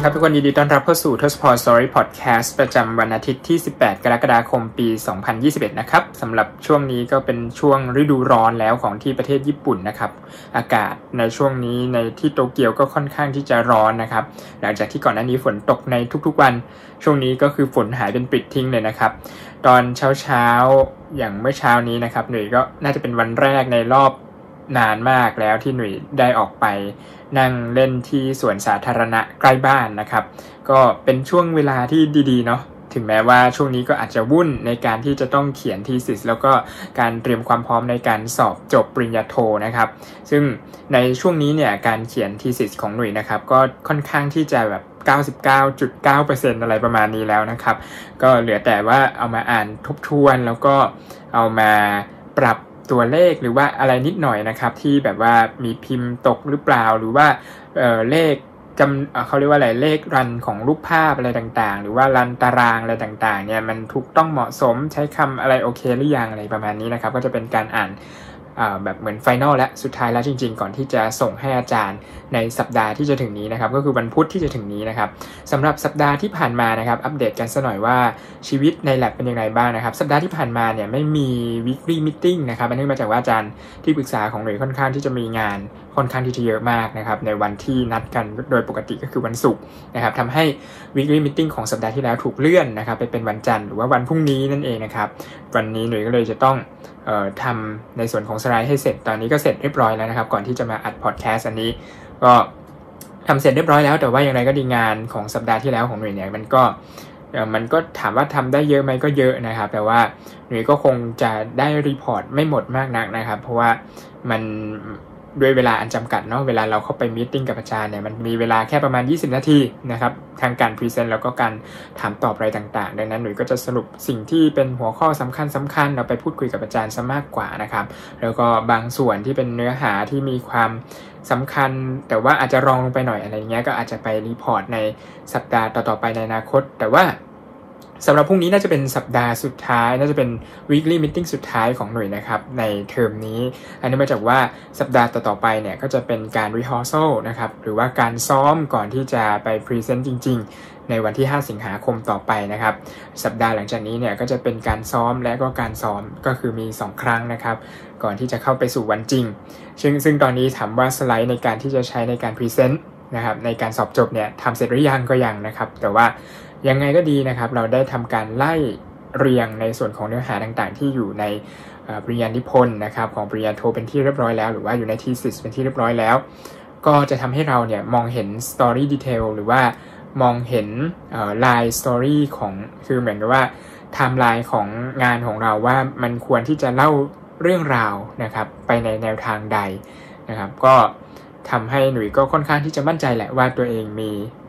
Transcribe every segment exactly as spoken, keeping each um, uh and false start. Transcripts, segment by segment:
ครับทุกคนยินดีต้อนรับเข้าสู่ Tosport Story Podcast ประจำวันอาทิตย์ที่สิบแปดกรกฎาคมปีสองพันยี่สิบเอ็ดนะครับสำหรับช่วงนี้ก็เป็นช่วงฤดูร้อนแล้วของที่ประเทศญี่ปุ่นนะครับอากาศในช่วงนี้ในที่โตเกียวก็ค่อนข้างที่จะร้อนนะครับหลังจากที่ก่อนหน้านี้ฝนตกในทุกๆวันช่วงนี้ก็คือฝนหายเป็นปลิดทิ้งเลยนะครับตอนเช้าๆอย่างเมื่อเช้านี้นะครับหนุ่ยก็น่าจะเป็นวันแรกในรอบนานมากแล้วที่หนุ่ยได้ออกไปนั่งเล่นที่สวนสาธารณะใกล้บ้านนะครับก็เป็นช่วงเวลาที่ดีๆเนาะถึงแม้ว่าช่วงนี้ก็อาจจะวุ่นในการที่จะต้องเขียนทีซิสแล้วก็การเตรียมความพร้อมในการสอบจบปริญญาโทนะครับซึ่งในช่วงนี้เนี่ยการเขียนทีซิสของหนุ่ยนะครับก็ค่อนข้างที่จะแบบ เก้าสิบเก้าจุดเก้าเปอร์เซ็นต์ อะไรประมาณนี้แล้วนะครับก็เหลือแต่ว่าเอามาอ่านทบทวนแล้วก็เอามาปรับตัวเลขหรือว่าอะไรนิดหน่อยนะครับที่แบบว่ามีพิมพ์ตกหรือเปล่าหรือว่าเอ่อเลขจำเขาเรียกว่าอะไรเลขรันของรูปภาพอะไรต่างๆหรือว่ารันตารางอะไรต่างๆเนี่ยมันถูกต้องเหมาะสมใช้คำอะไรโอเคหรือยังอะไรประมาณนี้นะครับก็จะเป็นการอ่านแบบเหมือนไฟนอลและสุดท้ายแล้วจริงๆก่อนที่จะส่งให้อาจารย์ในสัปดาห์ที่จะถึงนี้นะครับก็คือวันพุธที่จะถึงนี้นะครับสำหรับสัปดาห์ที่ผ่านมานะครับอัปเดตกันสักหน่อยว่าชีวิตใน lab เป็นยังไงบ้างนะครับสัปดาห์ที่ผ่านมาเนี่ยไม่มี weekly meeting นะครับอันนี้มาจากว่าอาจารย์ที่ปรึกษาของหน่วยค่อนข้างที่จะมีงานค่อนข้างที่จะเยอะมากนะครับในวันที่นัดกันโดยปกติก็คือวันศุกร์นะครับทำให้ weekly meeting ของสัปดาห์ที่แล้วถูกเลื่อนนะครับไปเป็นวันจันทร์หรือว่าวันพรุ่งนี้นั่นเองนะครับวันนี้หน่วยก็เลยจะต้องเอ่อทำในส่วนของสไลด์ให้เสร็จตอนนี้ก็เสร็จเรียบร้อยแล้วนะครับก่อนที่จะมาอัดพอดแคสต์อันนี้ก็ทำเสร็จเรียบร้อยแล้วแต่ว่าอย่างไรก็ดีงานของสัปดาห์ที่แล้วของหน่วยเนี่ยมันก็มันก็ถามว่าทำได้เยอะไหมก็เยอะนะครับแต่ว่าหน่วยก็คงจะได้รีพอร์ตไม่หมดมากนักนะครับเพราะว่ามันด้วยเวลาอันจำกัดเนาะเวลาเราเข้าไปมีตติ้งกับอาจารย์เนี่ยมันมีเวลาแค่ประมาณยี่สิบนาทีนะครับทางการพรีเซนต์แล้วก็การถามตอบอะไรต่างๆดังนั้นหน่วยก็จะสรุปสิ่งที่เป็นหัวข้อสำคัญสำคัญเราไปพูดคุยกับอาจารย์ซะมากกว่านะครับแล้วก็บางส่วนที่เป็นเนื้อหาที่มีความสำคัญแต่ว่าอาจจะรองลงไปหน่อยอะไรเงี้ยก็อาจจะไปรีพอร์ตในสัปดาห์ต่อๆไปในอนาคตแต่ว่าสำหรับพรุ่งนี้น่าจะเป็นสัปดาห์สุดท้ายน่าจะเป็น weekly meeting สุดท้ายของหน่วยนะครับในเทอมนี้อันนี้มาจากว่าสัปดาห์ต่อๆไปเนี่ยก็จะเป็นการ rehearsal นะครับหรือว่าการซ้อมก่อนที่จะไป present จริงๆในวันที่ห้าสิงหาคมต่อไปนะครับสัปดาห์หลังจากนี้เนี่ยก็จะเป็นการซ้อมและก็การซ้อมก็คือมีสองครั้งนะครับก่อนที่จะเข้าไปสู่วันจริงซึ่งซึ่งตอนนี้ถามว่าสไลด์ในการที่จะใช้ในการ present นะครับในการสอบจบเนี่ยทำเสร็จหรือยังก็ยังนะครับแต่ว่ายังไงก็ดีนะครับเราได้ทำการไล่เรียงในส่วนของเนื้อหาต่างๆที่อยู่ในปริญญานิพนธ์นะครับของปริญญาโทเป็นที่เรียบร้อยแล้วหรือว่าอยู่ใน thesis เป็นที่เรียบร้อยแล้วก็จะทำให้เราเนี่ยมองเห็น story detail หรือว่ามองเห็นลาย story ของคือเหมือนกับว่าไทม์ไลน์ของงานของเราว่ามันควรที่จะเล่าเรื่องราวนะครับไปในแนวทางใดนะครับก็ทำให้หนุ่ยก็ค่อนข้างที่จะมั่นใจแหละว่าตัวเองมี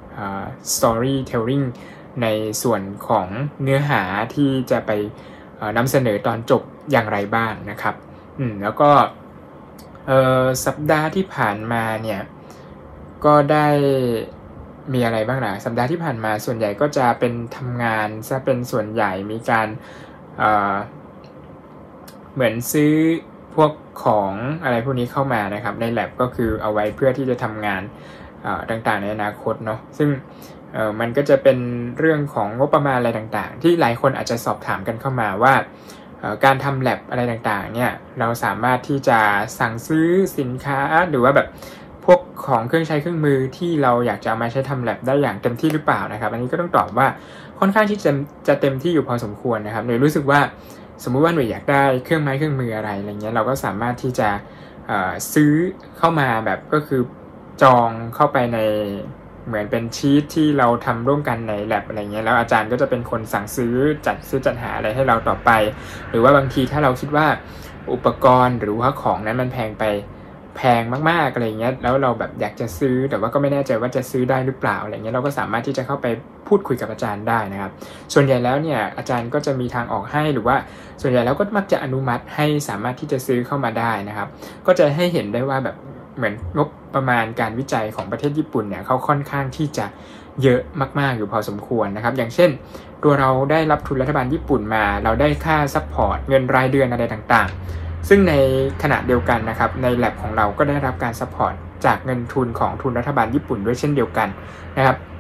storytellingในส่วนของเนื้อหาที่จะไปนำเสนอตอนจบอย่างไรบ้างนะครับอืมแล้วก็สัปดาห์ที่ผ่านมาเนี่ยก็ได้มีอะไรบ้างล่ะสัปดาห์ที่ผ่านมาส่วนใหญ่ก็จะเป็นทำงานซะเป็นส่วนใหญ่มีการเอ่อเหมือนซื้อพวกของอะไรพวกนี้เข้ามานะครับใน lab ก็คือเอาไว้เพื่อที่จะทำงานต่างๆในอนาคตเนาะซึ่งเอ่อมันก็จะเป็นเรื่องของงบประมาณอะไรต่างๆที่หลายคนอาจจะสอบถามกันเข้ามาว่าการทำ lab อะไรต่างๆเนี่ยเราสามารถที่จะสั่งซื้อสินค้าหรือว่าแบบพวกของเครื่องใช้เครื่องมือที่เราอยากจะเอามาใช้ทำ lab ได้อย่างเต็มที่หรือเปล่านะครับอันนี้ก็ต้องตอบว่าค่อนข้างที่จะจะเต็มที่อยู่พอสมควรนะครับหน่วยรู้สึกว่าสมมุติว่าหน่วยอยากได้เครื่องไม้เครื่องมืออะไรอะไรเงี้ยเราก็สามารถที่จะเอ่อซื้อเข้ามาแบบก็คือจองเข้าไปในเหมือนเป็นชีทที่เราทำร่วมกันใน lab อะไรเงี้ยแล้วอาจารย์ก็จะเป็นคนสั่งซื้อจัดซื้อจัดหาอะไรให้เราต่อไปหรือว่าบางทีถ้าเราคิดว่าอุปกรณ์หรือว่าของนั้นมันแพงไปแพงมากๆอะไรเงี้ยแล้วเราแบบอยากจะซื้อแต่ว่าก็ไม่แน่ใจว่าจะซื้อได้หรือเปล่าอะไรเงี้ยเราก็สามารถที่จะเข้าไปพูดคุยกับอาจารย์ได้นะครับส่วนใหญ่แล้วเนี่ยอาจารย์ก็จะมีทางออกให้หรือว่าส่วนใหญ่แล้วก็มักจะอนุมัติให้สามารถที่จะซื้อเข้ามาได้นะครับก็จะให้เห็นได้ว่าแบบเหมือนงบประมาณการวิจัยของประเทศญี่ปุ่นเนี่ยเขาค่อนข้างที่จะเยอะมากๆอยู่พอสมควรนะครับอย่างเช่นตัวเราได้รับทุนรัฐบาลญี่ปุ่นมาเราได้ค่าซัพพอร์ตเงินรายเดือนอะไรต่างๆซึ่งในขณะเดียวกันนะครับใน lab ของเราก็ได้รับการซัพพอร์ตจากเงินทุนของทุนรัฐบาลญี่ปุ่นด้วยเช่นเดียวกันนะครับ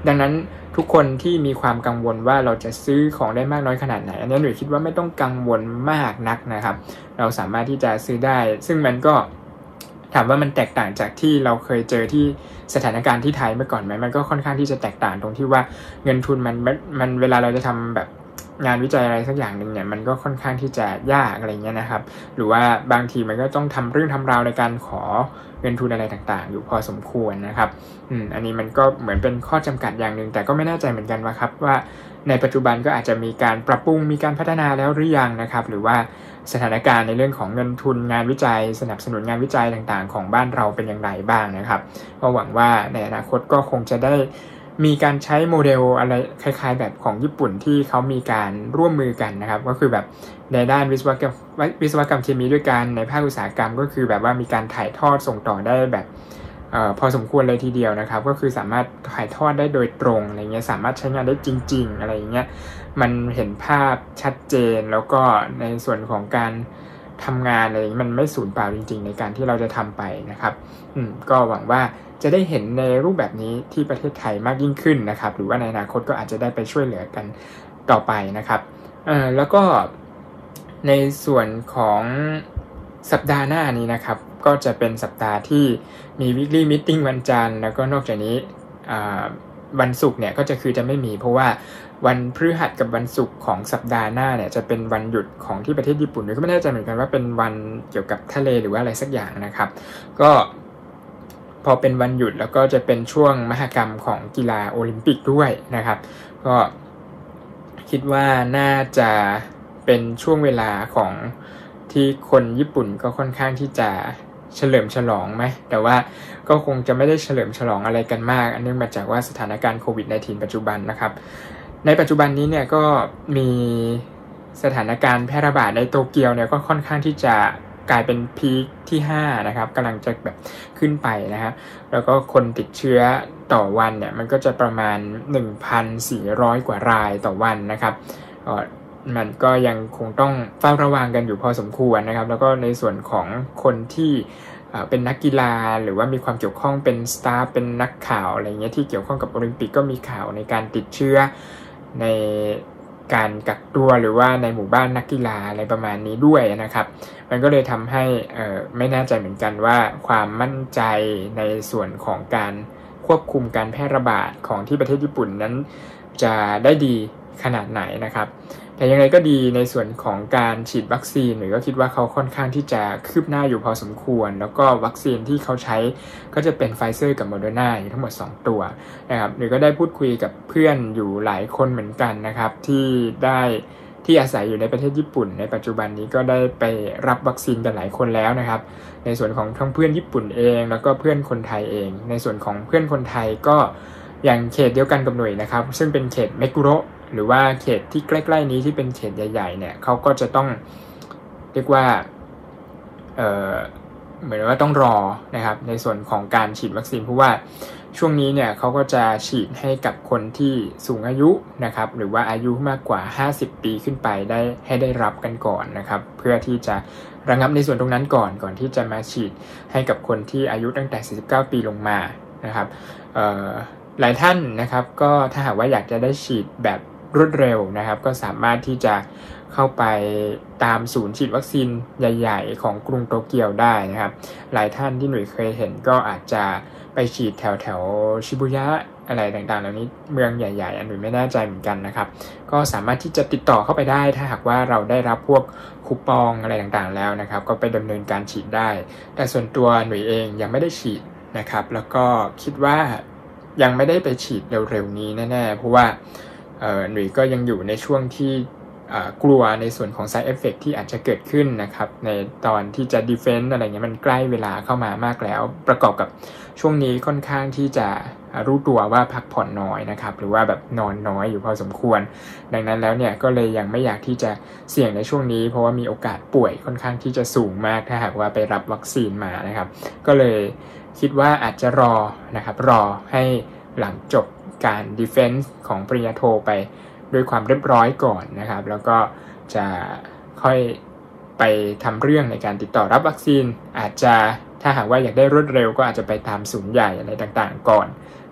ดังนั้นทุกคนที่มีความกังวลว่าเราจะซื้อของได้มากน้อยขนาดไหนอันนี้หนูคิดว่าไม่ต้องกังวลมากนักนะครับเราสามารถที่จะซื้อได้ซึ่งมันก็ถามว่ามันแตกต่างจากที่เราเคยเจอที่สถานการณ์ที่ไทยเมื่อก่อนไหมมันก็ค่อนข้างที่จะแตกต่างตรงที่ว่าเงินทุนมันมันเวลาเราจะทำแบบงานวิจัยอะไรสักอย่างหนึ่งเนี่ยมันก็ค่อนข้างที่จะยากอะไรเงี้ยนะครับหรือว่าบางทีมันก็ต้องทำเรื่องทำราวในการขอเงินทุนอะไรต่างๆอยู่พอสมควรนะครับอืมอันนี้มันก็เหมือนเป็นข้อจำกัดอย่างหนึ่งแต่ก็ไม่แน่ใจเหมือนกันว่าครับว่าในปัจจุบันก็อาจจะมีการปรับปรุงมีการพัฒนาแล้วหรือยังนะครับหรือว่าสถานการณ์ในเรื่องของเงินทุนงานวิจัยสนับสนุนงานวิจัยต่างๆของบ้านเราเป็นอย่างไรบ้างนะครับก็หวังว่าในอนาคตก็คงจะได้มีการใช้โมเดลอะไรคล้ายๆแบบของญี่ปุ่นที่เขามีการร่วมมือกันนะครับก็คือแบบในด้านวิศวกรรมวิศวกรรมเคมีด้วยกันในภาคอุตสาหกรรมก็คือแบบว่ามีการถ่ายทอดส่งต่อได้แบบเอ่อพอสมควรเลยทีเดียวนะครับก็คือสามารถถ่ายทอดได้โดยตรงอะไรเงี้ยสามารถใช้งานได้จริงๆอะไรเงี้ยมันเห็นภาพชัดเจนแล้วก็ในส่วนของการทำงานอะไรมันไม่สูญเปล่าจริงๆในการที่เราจะทำไปนะครับอืมก็หวังว่าจะได้เห็นในรูปแบบนี้ที่ประเทศไทยมากยิ่งขึ้นนะครับหรือว่าในอนาคตก็อาจจะได้ไปช่วยเหลือกันต่อไปนะครับเอ่อแล้วก็ในส่วนของสัปดาห์หน้านี้นะครับก็จะเป็นสัปดาห์ที่มี weekly meeting วันจันทร์แล้วก็นอกจากนี้วันศุกร์เนี่ยก็จะคือจะไม่มีเพราะว่าวันพฤหัสกับวันศุกร์ของสัปดาห์หน้าเนี่ยจะเป็นวันหยุดของที่ประเทศญี่ปุ่นด้วยก็ไม่แน่ใจเหมือนกันว่าเป็นวันเกี่ยวกับทะเลหรือว่าอะไรสักอย่างนะครับก็พอเป็นวันหยุดแล้วก็จะเป็นช่วงมหกรรมของกีฬาโอลิมปิกด้วยนะครับก็คิดว่าน่าจะเป็นช่วงเวลาของที่คนญี่ปุ่นก็ค่อนข้างที่จะเฉลิมฉลองไหมแต่ว่าก็คงจะไม่ได้เฉลิมฉลองอะไรกันมากอันเนื่องมาจากว่าสถานการณ์โควิด สิบเก้า ปัจจุบันนะครับในปัจจุบันนี้เนี่ยก็มีสถานการณ์แพร่ระบาดในโตเกียวเนี่ยก็ค่อนข้างที่จะกลายเป็นพีคที่ห้านะครับกำลังจะแบบขึ้นไปนะครับแล้วก็คนติดเชื้อต่อวันเนี่ยมันก็จะประมาณ หนึ่งพันสี่ร้อย กว่ารายต่อวันนะครับมันก็ยังคงต้องเฝ้าระวังกันอยู่พอสมควรนะครับแล้วก็ในส่วนของคนที่เป็นนักกีฬาหรือว่ามีความเกี่ยวข้องเป็นสตาฟเป็นนักข่าวอะไรเงี้ยที่เกี่ยวข้องกับโอลิมปิกก็มีข่าวในการติดเชื้อในการกักตัวหรือว่าในหมู่บ้านนักกีฬาอะไรประมาณนี้ด้วยนะครับมันก็เลยทำให้เอ่อไม่แน่ใจเหมือนกันว่าความมั่นใจในส่วนของการควบคุมการแพร่ระบาดของที่ประเทศญี่ปุ่นนั้นจะได้ดีขนาดไหนนะครับแต่ยังไงก็ดีในส่วนของการฉีดวัคซีนหรือก็คิดว่าเขาค่อนข้างที่จะคืบหน้าอยู่พอสมควรแล้วก็วัคซีนที่เขาใช้ก็จะเป็นไฟเซอร์กับโมเดอร์นาอยู่ทั้งหมดสองตัวนะครับหรือก็ได้พูดคุยกับเพื่อนอยู่หลายคนเหมือนกันนะครับที่ได้ที่อาศัยอยู่ในประเทศญี่ปุ่นในปัจจุบันนี้ก็ได้ไปรับวัคซีนกันหลายคนแล้วนะครับในส่วนของทั้งเพื่อนญี่ปุ่นเองแล้วก็เพื่อนคนไทยเองในส่วนของเพื่อนคนไทยก็อย่างเขตเดียวกันกับหน่วยนะครับซึ่งเป็นเขตเมกุโระหรือว่าเขตที่ใกล้ๆนี้ที่เป็นเขตใหญ่ๆเนี่ยเขาก็จะต้องเรียกว่าเอ่อเหมือนว่าต้องรอนะครับในส่วนของการฉีดวัคซีนเพราะว่าช่วงนี้เนี่ยเขาก็จะฉีดให้กับคนที่สูงอายุนะครับหรือว่าอายุมากกว่าห้าสิบปีขึ้นไปได้ให้ได้รับกันก่อนนะครับเพื่อที่จะระงับในส่วนตรงนั้นก่อนก่อนที่จะมาฉีดให้กับคนที่อายุตั้งแต่สี่สิบเก้าปีลงมานะครับเอ่อหลายท่านนะครับก็ถ้าหากว่าอยากจะได้ฉีดแบบรวดเร็วนะครับก็สามารถที่จะเข้าไปตามศูนย์ฉีดวัคซีนใหญ่ๆของกรุงโตเกียวได้นะครับหลายท่านที่หนุ่ยเคยเห็นก็อาจจะไปฉีดแถวแถวชิบุยะอะไรต่างๆเหล่านี้เมืองใหญ่ๆอันหนุ่ยไม่แน่ใจเหมือนกันนะครับก็สามารถที่จะติดต่อเข้าไปได้ถ้าหากว่าเราได้รับพวกคูปองอะไรต่างๆแล้วนะครับก็ไปดำเนินการฉีดได้แต่ส่วนตัวหนุ่ยเองยังไม่ได้ฉีดนะครับแล้วก็คิดว่ายังไม่ได้ไปฉีดเร็วๆนี้แน่ๆเพราะว่าหนุ่ยก็ยังอยู่ในช่วงที่กลัวในส่วนของ side effect ที่อาจจะเกิดขึ้นนะครับในตอนที่จะ defense อะไรเงี้ยมันใกล้เวลาเข้ามามากแล้วประกอบกับช่วงนี้ค่อนข้างที่จะรู้ตัวว่าพักผ่อนน้อยนะครับหรือว่าแบบนอนน้อยอยู่พอสมควรดังนั้นแล้วเนี่ยก็เลยยังไม่อยากที่จะเสี่ยงในช่วงนี้เพราะว่ามีโอกาสป่วยค่อนข้างที่จะสูงมากถ้าหากว่าไปรับวัคซีนมานะครับก็เลยคิดว่าอาจจะรอนะครับรอให้หลังจบการ defense ของปริญญาโทไปด้วยความเรียบร้อยก่อนนะครับแล้วก็จะค่อยไปทำเรื่องในการติดต่อรับวัคซีนอาจจะถ้าหากว่าอยากได้รวดเร็วก็อาจจะไปตามศูนย์ใหญ่อะไรต่างๆก่อน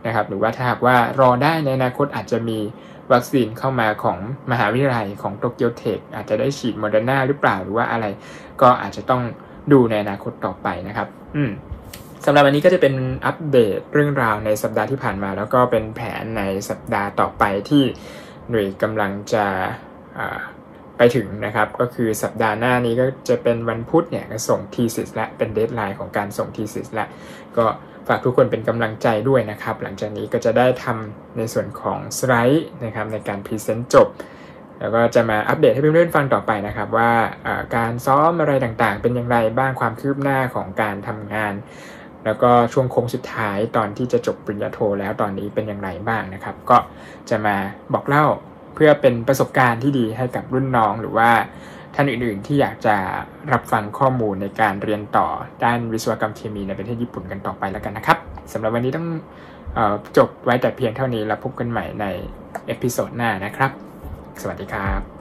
นะครับหรือว่าถ้าหากว่ารอได้ในอนาคตอาจจะมีวัคซีนเข้ามาของมหาวิทยาลัยของโตเกียวเทคอาจจะได้ฉีดโมเดอร์นาหรือเปล่าหรือว่าอะไรก็อาจจะต้องดูในอนาคตต่อไปนะครับอืมสำหรับวันนี้ก็จะเป็นอัปเดตเรื่องราวในสัปดาห์ที่ผ่านมาแล้วก็เป็นแผนในสัปดาห์ต่อไปที่หน่วยกำลังจะไปถึงนะครับก็คือสัปดาห์หน้านี้ก็จะเป็นวันพุธเนี่ยก็ส่ง thesis และเป็นเดดไลน์ของการส่ง thesis และก็ฝากทุกคนเป็นกำลังใจด้วยนะครับหลังจากนี้ก็จะได้ทำในส่วนของสไลด์นะครับในการพรีเซนต์จบแล้วก็จะมาอัปเดตให้เพื่อนๆฟังต่อไปนะครับว่าการซ้อมอะไรต่างๆเป็นอย่างไรบ้างความคืบหน้าของการทำงานแล้วก็ช่วงโค้งสุดท้ายตอนที่จะจบปริญญาโทแล้วตอนนี้เป็นอย่างไรบ้างนะครับก็จะมาบอกเล่าเพื่อเป็นประสบการณ์ที่ดีให้กับรุ่นน้องหรือว่าท่านอื่นๆที่อยากจะรับฟังข้อมูลในการเรียนต่อด้านวิศวกรรมเคมีในประเทศญี่ปุ่นกันต่อไปแล้วกันนะครับสำหรับวันนี้ต้องเอ่อจบไว้แต่เพียงเท่านี้แล้วพบกันใหม่ในเอพิโซดหน้านะครับสวัสดีครับ